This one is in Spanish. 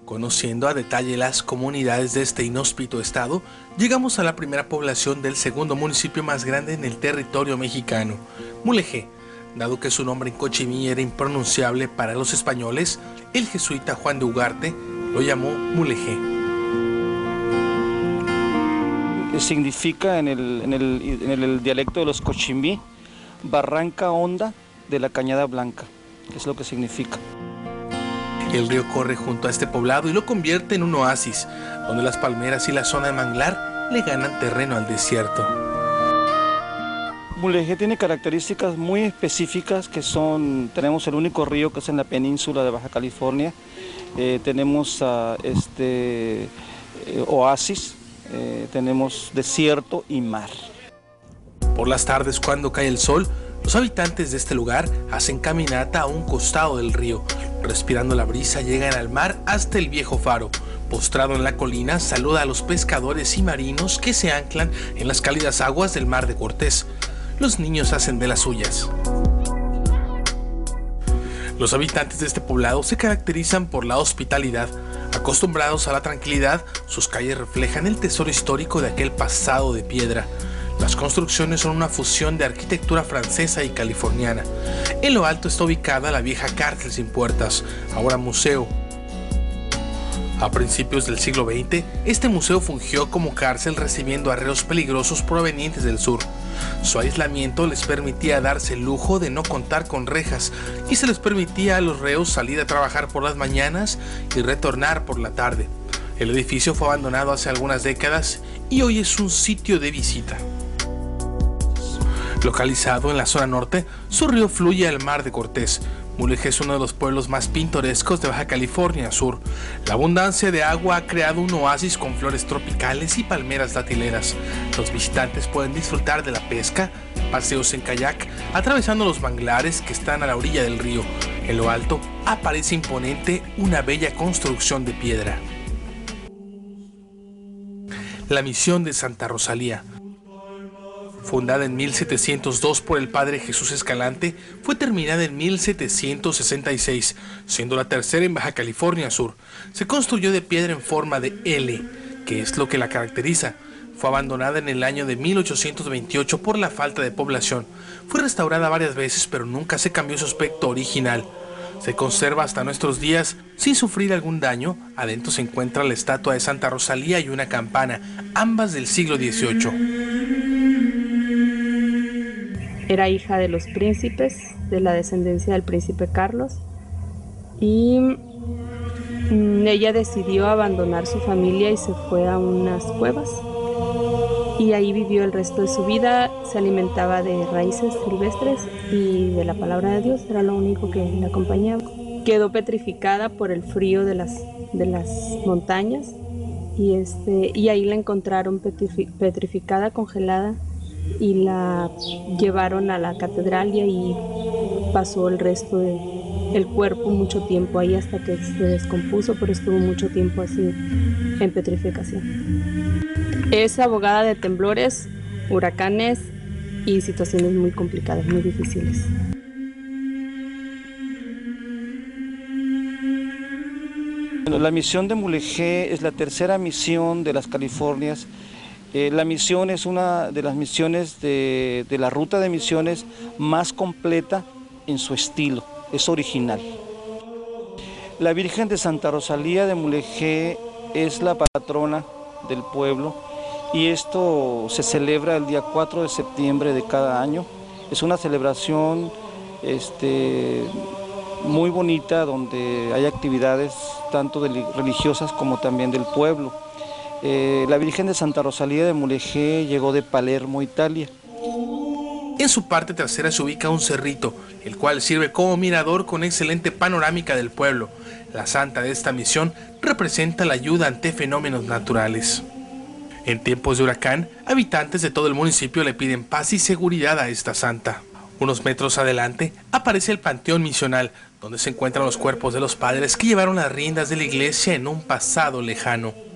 Conociendo a detalle las comunidades de este inhóspito estado, llegamos a la primera población del segundo municipio más grande en el territorio mexicano, Mulegé. Dado que su nombre en cochimí era impronunciable para los españoles, el jesuita Juan de Ugarte lo llamó Mulegé. Significa en el dialecto de los cochimbí, barranca honda de la Cañada Blanca, es lo que significa. El río corre junto a este poblado y lo convierte en un oasis, donde las palmeras y la zona de manglar le ganan terreno al desierto. Mulegé tiene características muy específicas que son, tenemos el único río que es en la península de Baja California, tenemos oasis, tenemos desierto y mar. Por las tardes, cuando cae el sol, los habitantes de este lugar hacen caminata a un costado del río. Respirando la brisa, llegan al mar hasta el viejo faro. Postrado en la colina, saluda a los pescadores y marinos que se anclan en las cálidas aguas del Mar de Cortés. Los niños hacen de las suyas. Los habitantes de este poblado se caracterizan por la hospitalidad. Acostumbrados a la tranquilidad, sus calles reflejan el tesoro histórico de aquel pasado de piedra. Las construcciones son una fusión de arquitectura francesa y californiana. En lo alto está ubicada la vieja cárcel sin puertas, ahora museo. A principios del siglo XX, este museo fungió como cárcel recibiendo arreos peligrosos provenientes del sur. Su aislamiento les permitía darse el lujo de no contar con rejas y se les permitía a los reos salir a trabajar por las mañanas y retornar por la tarde. El edificio fue abandonado hace algunas décadas y hoy es un sitio de visita. Localizado en la zona norte, su río fluye al Mar de Cortés. Mulegé es uno de los pueblos más pintorescos de Baja California Sur. La abundancia de agua ha creado un oasis con flores tropicales y palmeras datileras. Los visitantes pueden disfrutar de la pesca, paseos en kayak, atravesando los manglares que están a la orilla del río. En lo alto aparece imponente una bella construcción de piedra. La misión de Santa Rosalía. Fundada en 1702 por el padre Jesús Escalante, fue terminada en 1766, siendo la tercera en Baja California Sur. Se construyó de piedra en forma de L, que es lo que la caracteriza. Fue abandonada en el año de 1828 por la falta de población. Fue restaurada varias veces, pero nunca se cambió su aspecto original. Se conserva hasta nuestros días sin sufrir algún daño. Adentro se encuentra la estatua de Santa Rosalía y una campana, ambas del siglo XVIII. Era hija de los príncipes, de la descendencia del príncipe Carlos, y ella decidió abandonar su familia y se fue a unas cuevas, y ahí vivió el resto de su vida. Se alimentaba de raíces silvestres y de la palabra de Dios, era lo único que la acompañaba. Quedó petrificada por el frío de las montañas, y ahí la encontraron petrificada, congelada, y la llevaron a la catedral y ahí pasó el resto del cuerpo mucho tiempo ahí hasta que se descompuso, pero estuvo mucho tiempo así en petrificación. Es abogada de temblores, huracanes y situaciones muy complicadas, muy difíciles. La misión de Mulegé es la tercera misión de las Californias. La misión es una de las misiones de la ruta de misiones más completa en su estilo, es original. La Virgen de Santa Rosalía de Mulegé es la patrona del pueblo y esto se celebra el día 4 de septiembre de cada año. Es una celebración muy bonita donde hay actividades tanto religiosas como también del pueblo. La Virgen de Santa Rosalía de Mulegé llegó de Palermo, Italia. En su parte trasera se ubica un cerrito, el cual sirve como mirador con excelente panorámica del pueblo. La santa de esta misión representa la ayuda ante fenómenos naturales. En tiempos de huracán, habitantes de todo el municipio le piden paz y seguridad a esta santa. Unos metros adelante aparece el panteón misional, donde se encuentran los cuerpos de los padres que llevaron las riendas de la iglesia en un pasado lejano.